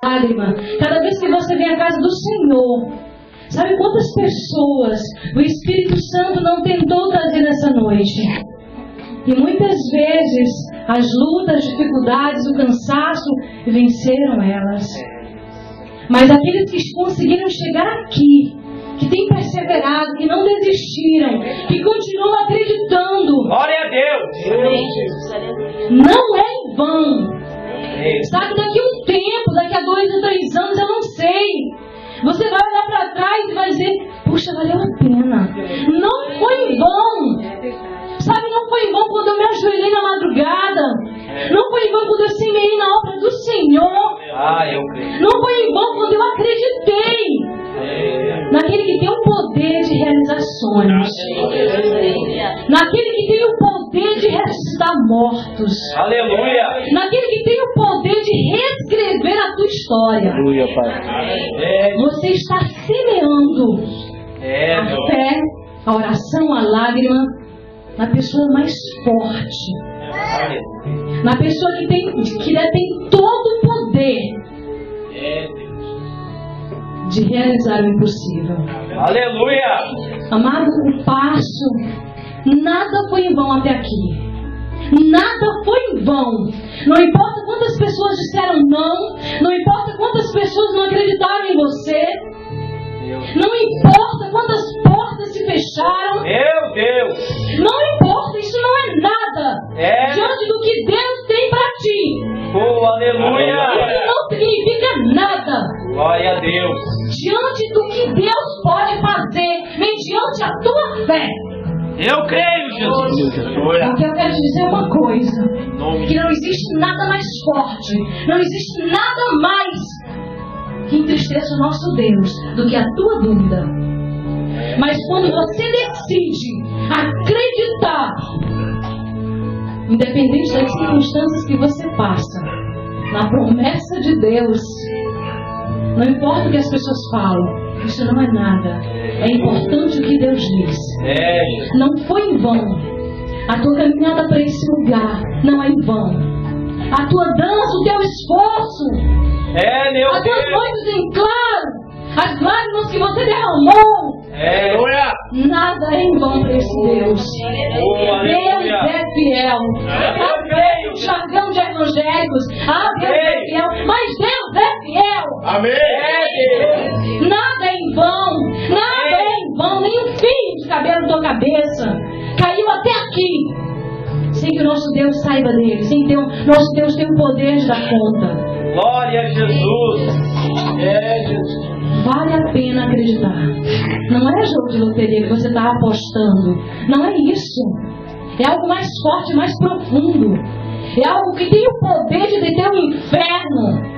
lágrima, cada vez que você vem à casa do Senhor. Sabe quantas pessoas o Espírito Santo não tentou trazer nessa noite? E muitas vezes as lutas, as dificuldades, o cansaço venceram elas. Mas aqueles que conseguiram chegar aqui, que têm perseverado, que não desistiram, que continuam acreditando. Glória a Deus! Não é em vão. Sabe, daqui a um tempo, daqui a 2 ou 3 anos, eu não sei. Você vai olhar para trás e vai dizer, puxa, valeu a pena. Não foi em vão. Sabe, não foi em vão quando eu me ajoelhei na madrugada. Não foi em vão quando eu semeei na obra do Senhor. Não foi em vão quando eu acreditei naquele que tem o poder de realizar sonhos, naquele que tem o poder de ressuscitar mortos, Aleluia! naquele que tem o poder de reescrever a tua história. Aleluia, Pai. Você está semeando a fé, a oração, a lágrima na pessoa mais forte, na pessoa que tem todo o poder de realizar o impossível. Aleluia! Amado, o passo, nada foi em vão até aqui. Nada foi em vão. Não importa quantas pessoas disseram não, não importa quantas pessoas não acreditaram em você, não importa quantas portas se fecharam. Meu Deus! Não importa, isso não é nada diante do que Deus tem para ti. Oh, aleluia! Isso não significa nada. Glória a Deus! Diante do que Deus pode fazer mediante a tua fé. Eu creio, Jesus! Porque eu quero te dizer uma coisa: que não existe nada mais forte, não existe nada mais que entristeça o nosso Deus do que a tua dúvida. Mas quando você decide acreditar, independente das circunstâncias que você passa, na promessa de Deus, não importa o que as pessoas falam, isso não é nada. É importante o que Deus diz. Não foi em vão. A tua caminhada para esse lugar não é em vão. A tua dança, o teu esforço, as tuas noites em claro, as lágrimas que você derramou, nada é em vão para esse Deus. Deus é fiel. O jargão de evangélicos, Deus é fiel, mas Deus é fiel. Amém! Nada é em vão, nada é em vão, nem um fio de cabelo da tua cabeça caiu até aqui sem que o nosso Deus saiba dele, sem que o nosso Deus tenha o poder de dar conta. Glória a Jesus! Jesus! Vale a pena acreditar. Não é jogo de loteria que você está apostando. Não é isso. É algo mais forte, mais profundo. É algo que tem o poder de deter o inferno.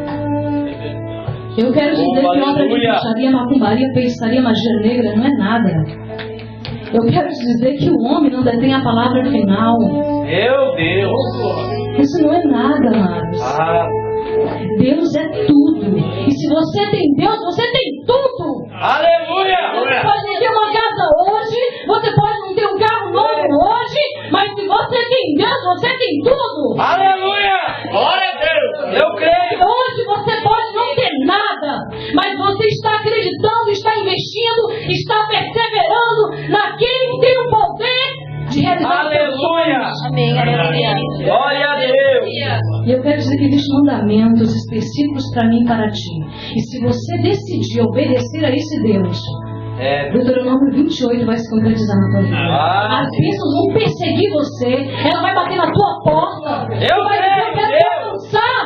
Eu quero dizer que obra de bruxaria, macumbaria, feitiçaria, magia negra não é nada. Eu quero te dizer que o homem não detém a palavra final. Meu Deus! Isso não é nada, amados. Deus é tudo. E se você tem Deus, você tem tudo. Aleluia! Você pode não ter uma casa hoje, você pode não ter um carro novo hoje, mas se você tem Deus, você tem tudo. Aleluia! Glória a Deus! Eu creio! Hoje você pode não ter nada, mas você está acreditando, está investindo, está perseverando naquele que tem o poder de realizar. Aleluia! Amém, aleluia. Glória a Deus! E eu quero dizer que existem mandamentos específicos para mim e para ti. E se você decidir obedecer a esse Deus, Deuteronômio 28 vai se concretizar na tua vida. As bênçãos vão perseguir você, ela vai bater na tua porta. Eu quero avançar.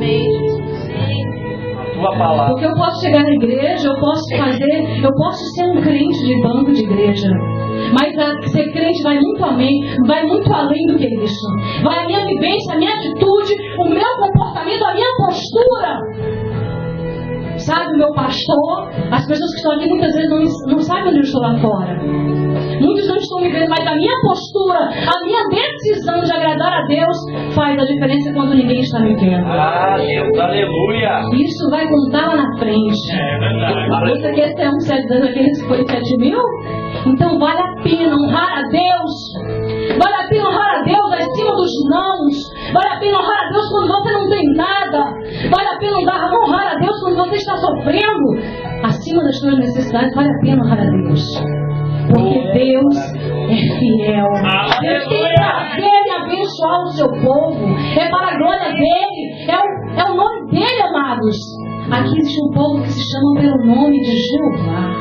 Tua palavra. Porque eu posso chegar na igreja, eu posso ser um crente de banco de igreja. Mas ser crente vai muito além do que isso. Vai a minha vivência, a minha atitude, o meu comportamento, a minha postura. Sabe, o meu pastor, as pessoas que estão aqui muitas vezes não sabem onde eu estou lá fora. Muitos não estão me vendo, mas a minha postura, a minha decisão de agradar a Deus faz a diferença quando ninguém está me vendo. Deus, aleluia! Isso vai contar lá na frente. É verdade. Você quer ser daqueles que foi 7 mil? Então vale a pena honrar a Deus. Vale a pena honrar a Deus acima dos nãos. Vale a pena honrar a Deus quando você não tem nada. Vale a pena honrar você está sofrendo acima das suas necessidades, vale a pena orar a Deus. Porque Deus é fiel. Deus tem prazer em abençoar o seu povo. É para a glória dele. É o nome dele, amados. Aqui existe um povo que se chama pelo nome de Jeová.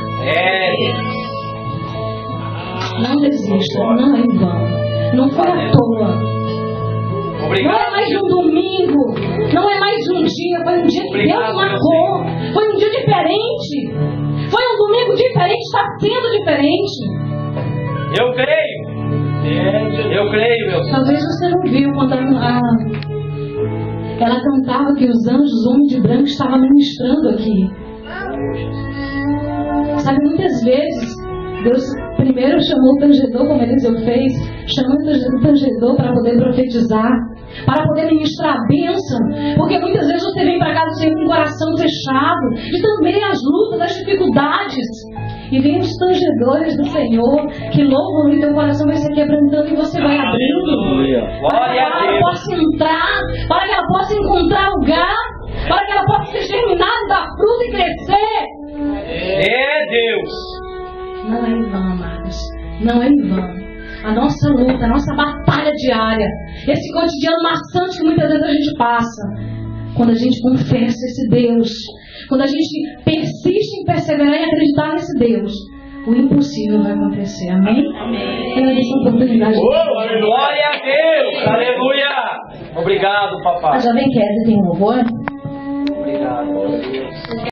Não desista, não é em vão. Não foi à toa. Não é mais um domingo, não é mais um dia, foi um dia que Deus marcou, foi um dia diferente, foi um domingo diferente, está sendo diferente. Eu creio, meu Senhor. Talvez você não viu quando ela cantava que os anjos, homem de branco, estavam ministrando aqui. Sabe, muitas vezes Deus primeiro chamou o tangedor, como Eliseu fez, chamando o tangedor para poder profetizar, para poder ministrar a bênção, porque muitas vezes você vem para casa com o coração fechado, de também as lutas, as dificuldades, e vem os tangedores do Senhor, que louvam e teu coração vai se quebrantando e você vai abrindo, para que ela possa entrar, para que ela possa encontrar lugar, para que ela possa ser germinada, dar fruto e crescer. Deus! Não é em vão, amados. Não é em vão. A nossa luta, a nossa batalha diária, esse cotidiano maçante que muitas vezes a gente passa, quando a gente confessa esse Deus, quando a gente persiste em perseverar e acreditar nesse Deus, o impossível vai acontecer. Amém? Amém. Eu essa oportunidade. Glória a Deus! Aleluia! Obrigado, papai. A Jovem Kézia tem um louvor? Obrigado.